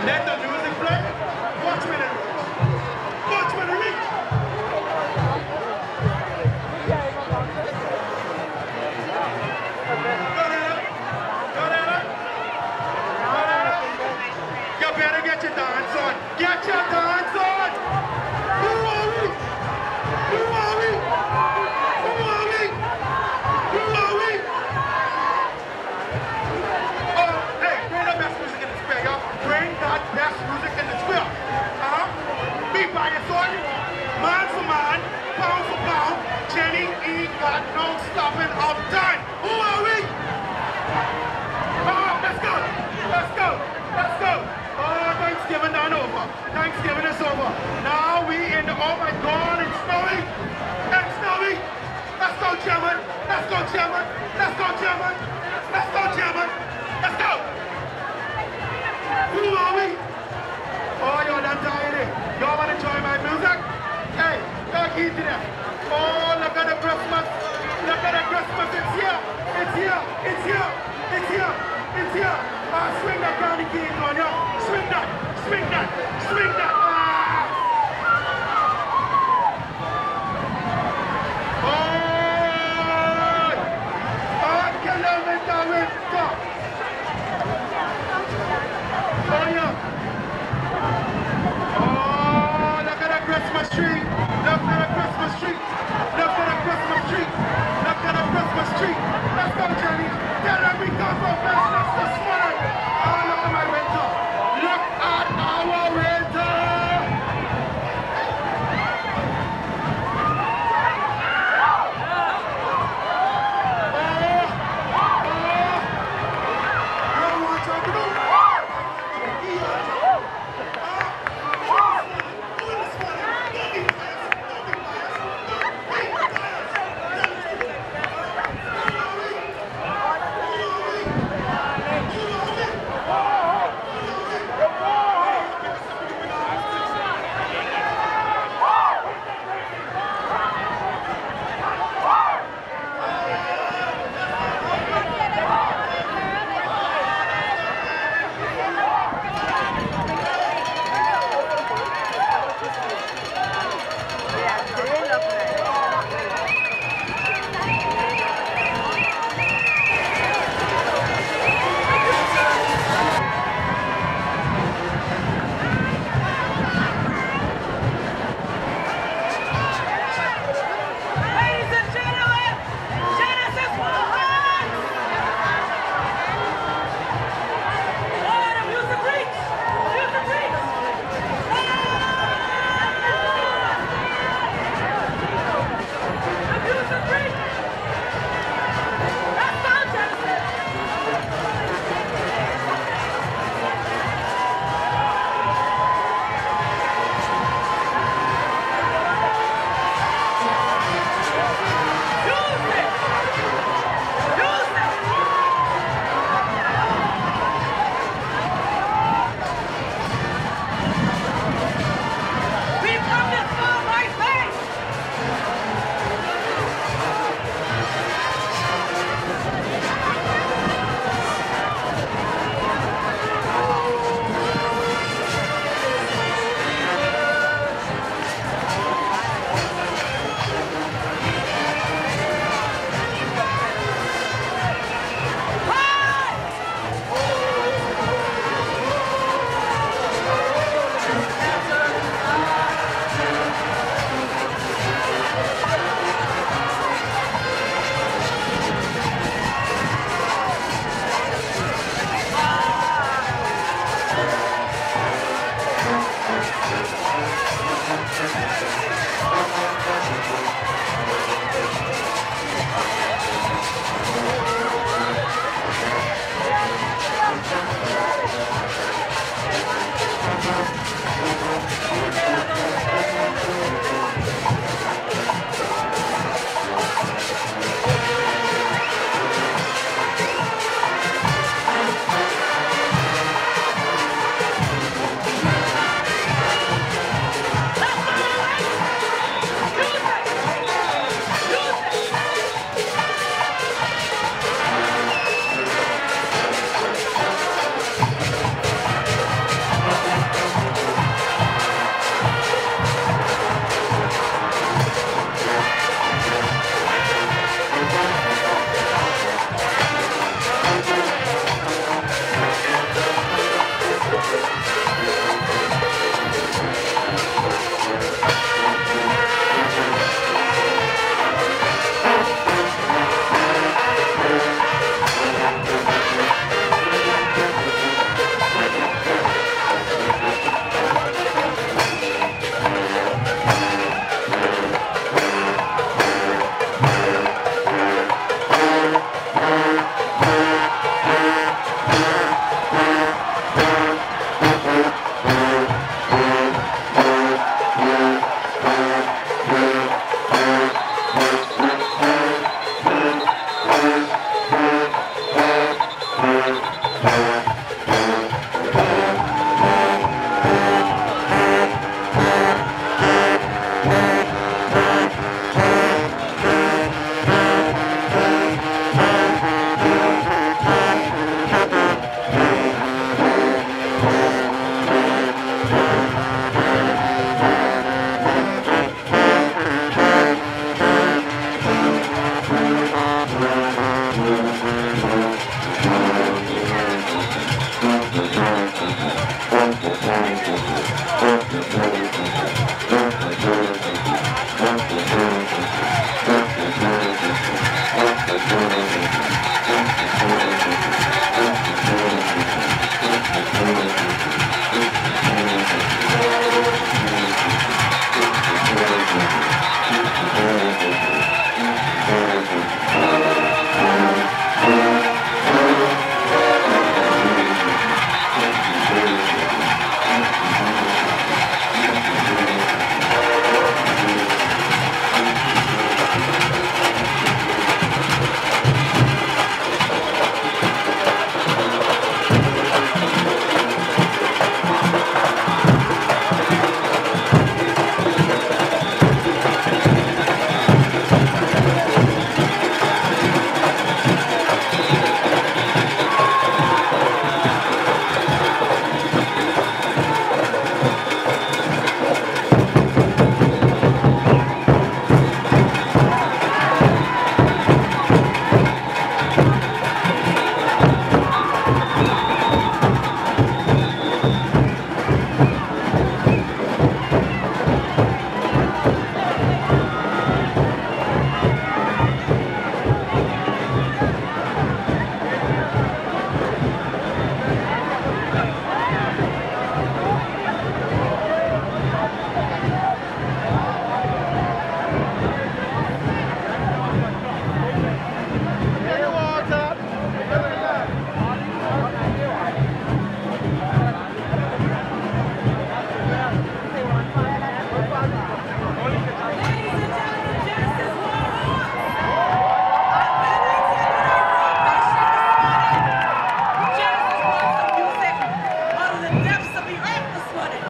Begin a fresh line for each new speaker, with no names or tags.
Let the music play. Watch me then. Watch me then. You better get your dance on. Get your dance on. Who are we? Who are we? Who are we? Who are we? Oh, hey, bring the best music in the square, y'all. Bring that best music in the square. Be by your sword. Man for man, pound for pound. Jenny E got no stopping of time. Who are we? Let's go. Let's go. Let's go. Oh, Thanksgiving done over. Thanksgiving is over. Now we in the, oh my God, it's snowing. It's snowing. Let's go, German. Let's go, German. Let's go, German. Let's go, German. Let's go. Who are we? Oh, y'all done tired it. Y'all want to join my music? Hey, y'all keep to them. Oh, look at the Christmas. Look at the Christmas. It's here. It's here. It's here. It's here. It's here. Swing that county keys on you. Swing that. Swing that. Swing that. Kilometer winter. Oh, yeah. Oh, look at the Christmas tree. Look at the Christmas tree. Look at the Christmas tree. Look at the Christmas tree. Let's go, Johnny. Tell them we come for business this morning. Oh, look at my winter. Look at our winter.